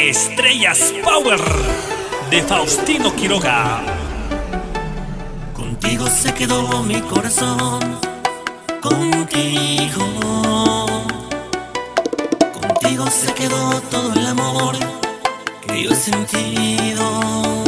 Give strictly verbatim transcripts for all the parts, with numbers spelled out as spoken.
Estrellas Power de Faustino Quiroga. Contigo se quedó mi corazón, contigo. Contigo se quedó todo el amor que yo he sentido.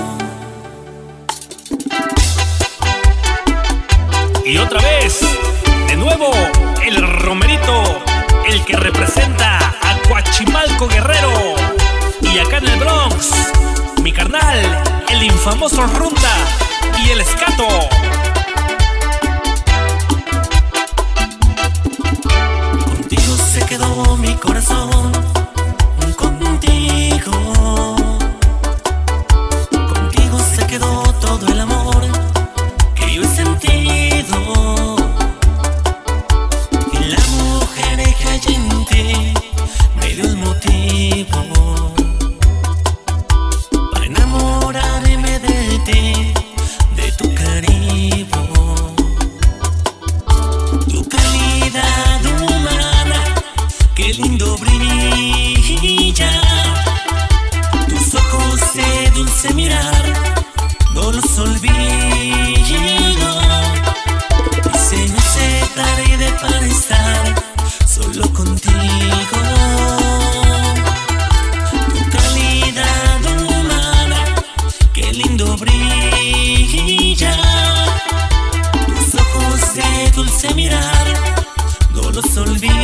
Y otra vez, de nuevo, el Romerito, el que representa a Coachimalco Guerrero. Y acá en el Bronx, mi carnal, el infamoso Runda y el Escato. Contigo se quedó mi corazón, contigo. Contigo se quedó todo el amor que yo he sentido. Y la mujer que hay en ti me dio el motivo para enamorarme de ti, de tu cariño. Tu calidad humana, qué lindo brilla. Tus ojos de dulce mirar, no los olvido. Y se me hace tarde para estar solo contigo. Tu calidad humana, qué lindo brilla. Tus ojos de dulce mirar, no los olvido.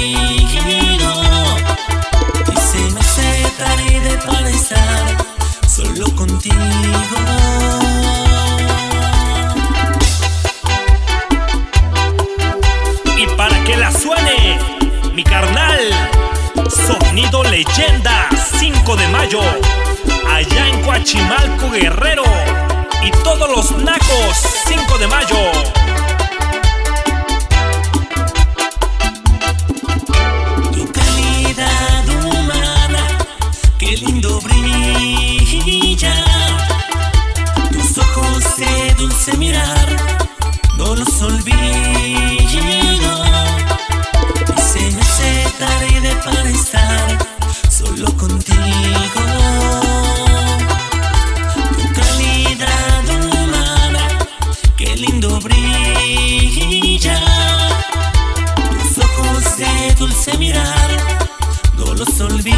Y se me hace tarde para estar solo contigo. Y para que la suene, mi carnal, Sonido Leyenda, cinco de mayo, allá en Coachimalco Guerrero. Y todos los nacos, cinco de mayo. Tu calidad humana, qué lindo brilla. Tus ojos de dulce mirar, no los olvido. Y se me hace tarde para estar solo contigo. Tu calidad humana, qué lindo brilla. Tus ojos de dulce mirar, no los olvido.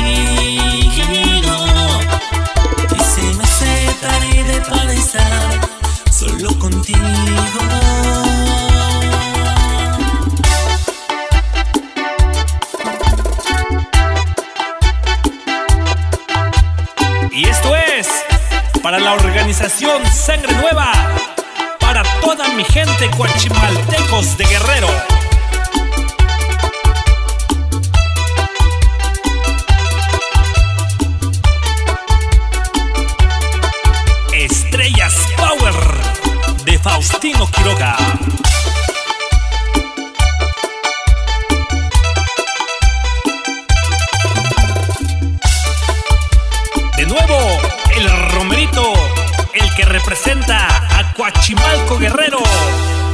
Y se me hace tarde para estar solo contigo. Y esto es para la organización Sangre Nueva, para toda mi gente coachimaltecos de Guerrero. Estrellas Power de Faustino Quiroga. De nuevo, el Romerito, el que representa a Coachimalco Guerrero.